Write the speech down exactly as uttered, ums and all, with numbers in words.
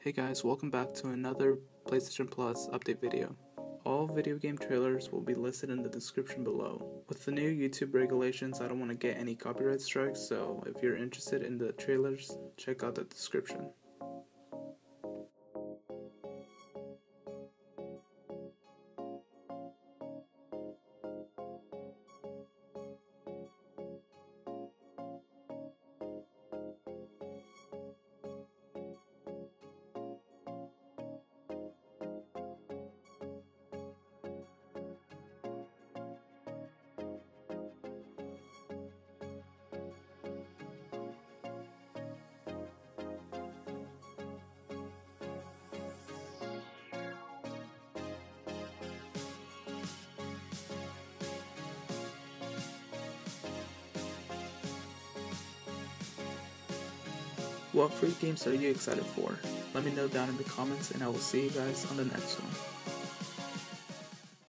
Hey guys, welcome back to another PlayStation Plus update video. All video game trailers will be listed in the description below. With the new YouTube regulations, I don't want to get any copyright strikes, so if you're interested in the trailers, check out the description. What free games are you excited for? Let me know down in the comments and I will see you guys on the next one.